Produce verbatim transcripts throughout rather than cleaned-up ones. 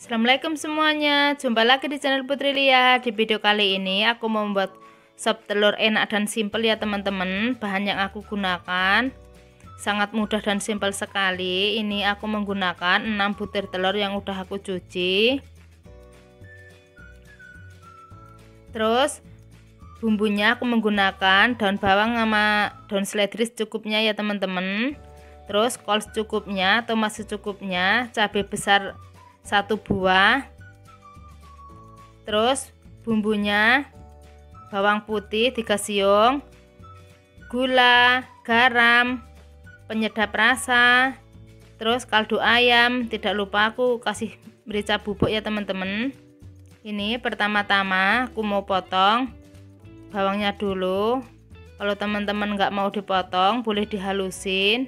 Assalamualaikum semuanya, jumpa lagi di channel Putri Lia. Di video kali ini aku mau membuat sop telur enak dan simpel ya teman-teman. Bahan yang aku gunakan sangat mudah dan simpel sekali. Ini aku menggunakan enam butir telur yang udah aku cuci. Terus bumbunya aku menggunakan daun bawang sama daun seledri secukupnya ya teman-teman. Terus kol secukupnya, tomat secukupnya, cabai besar satu buah. Terus bumbunya bawang putih tiga siung, gula, garam, penyedap rasa, terus kaldu ayam. Tidak lupa aku kasih merica bubuk ya teman-teman. Ini pertama-tama aku mau potong bawangnya dulu. Kalau teman-teman nggak mau dipotong boleh dihalusin.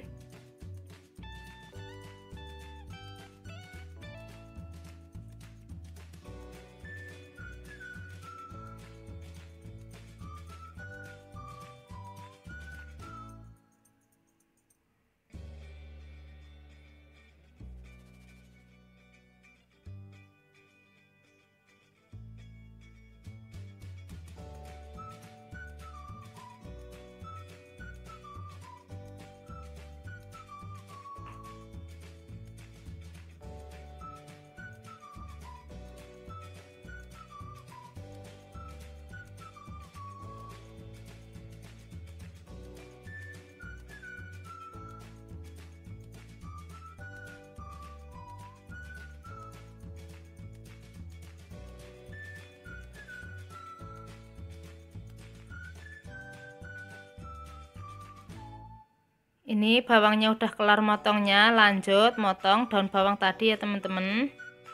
Ini bawangnya udah kelar motongnya, lanjut motong daun bawang tadi ya teman-teman.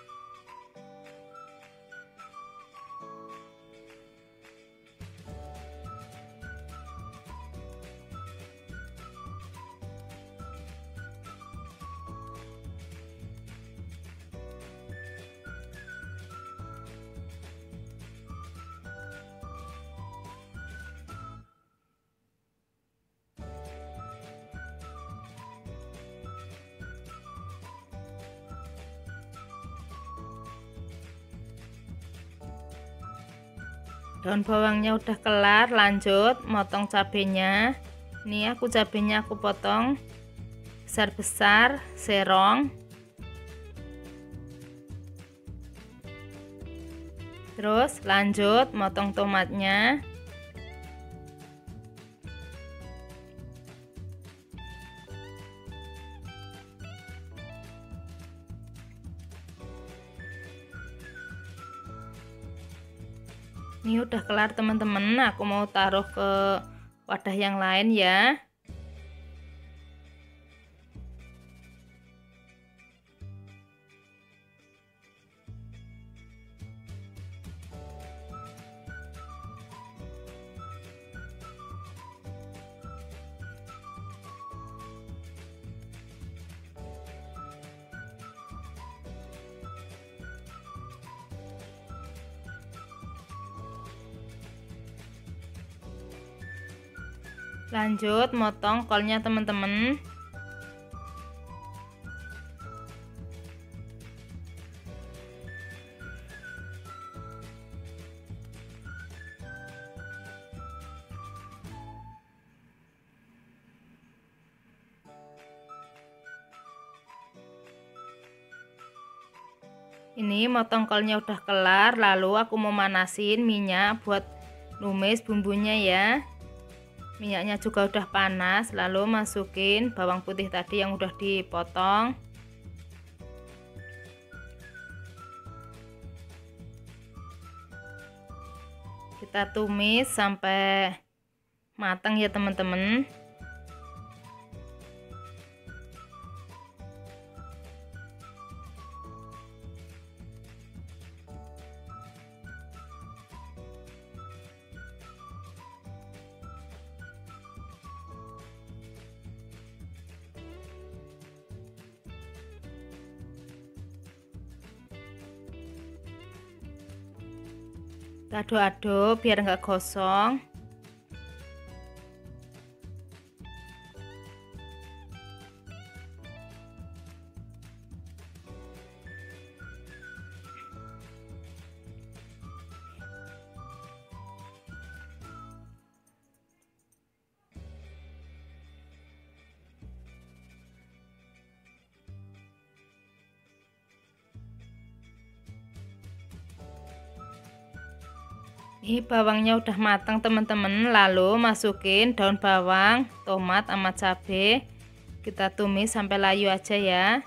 Daun bawangnya udah kelar, lanjut motong cabenya. Ini aku cabenya aku potong besar-besar, serong. Terus lanjut motong tomatnya. Ini udah kelar teman-teman, aku mau taruh ke wadah yang lain ya. Lanjut motong kolnya teman-teman. Ini motong kolnya udah kelar, lalu aku mau manasin minyak buat numis bumbunya ya. Minyaknya juga udah panas, lalu masukin bawang putih tadi yang udah dipotong. Kita tumis sampai matang ya teman-teman. Aduk-aduk biar nggak gosong. Ini bawangnya udah matang teman-teman, lalu masukin daun bawang, tomat sama cabai. Kita tumis sampai layu aja ya.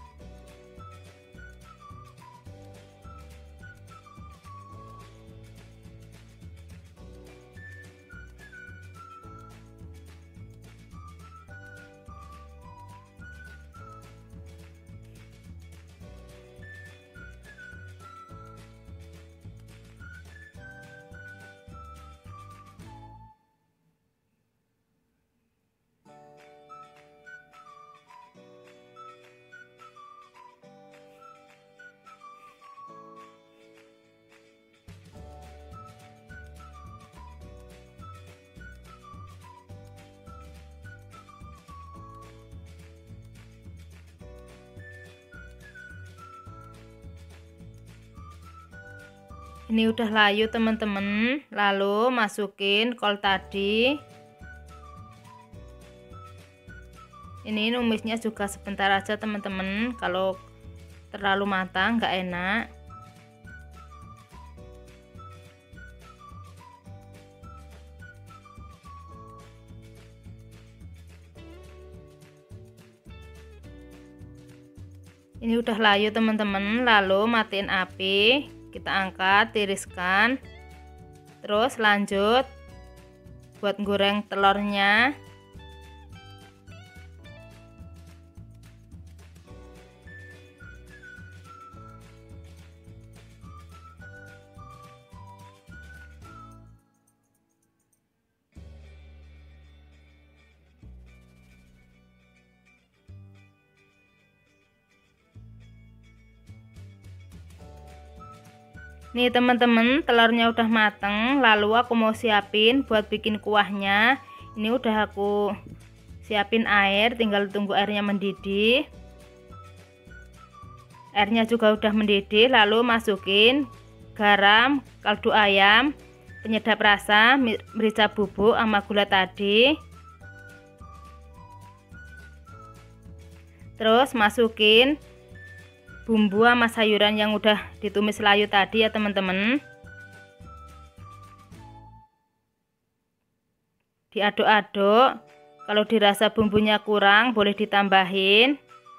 Ini udah layu teman-teman, lalu masukin kol tadi. Ini numisnya juga sebentar aja teman-teman, kalau terlalu matang nggak enak. Ini udah layu teman-teman, lalu matiin api. Kita angkat, tiriskan, terus lanjut buat goreng telurnya. Nih teman-teman, telurnya udah mateng, lalu aku mau siapin buat bikin kuahnya. Ini udah aku siapin air, tinggal tunggu airnya mendidih. Airnya juga udah mendidih, lalu masukin garam, kaldu ayam, penyedap rasa, merica bubuk sama gula tadi. Terus masukin bumbu sama sayuran yang udah ditumis layu tadi ya teman-teman. Diaduk-aduk, kalau dirasa bumbunya kurang boleh ditambahin.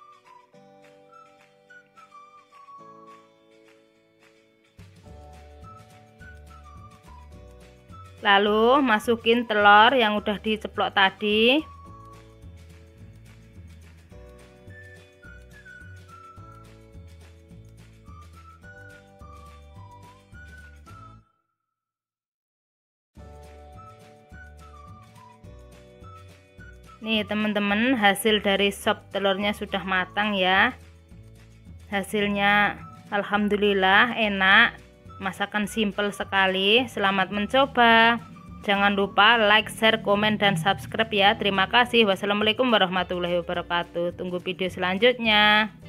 Lalu masukin telur yang udah diceplok tadi. Nih teman-teman, hasil dari sop telurnya sudah matang ya. Hasilnya alhamdulillah enak. Masakan simple sekali. Selamat mencoba. Jangan lupa like, share, komen, dan subscribe ya. Terima kasih. Wassalamualaikum warahmatullahi wabarakatuh. Tunggu video selanjutnya.